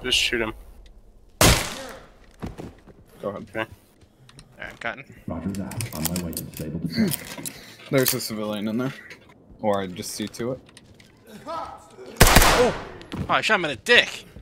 Just shoot him. Go ahead. Okay. Alright, cutting. Roger that. On my way to disable the tech. There's a civilian in there. Or I just see to it. Oh, I shot him in the dick.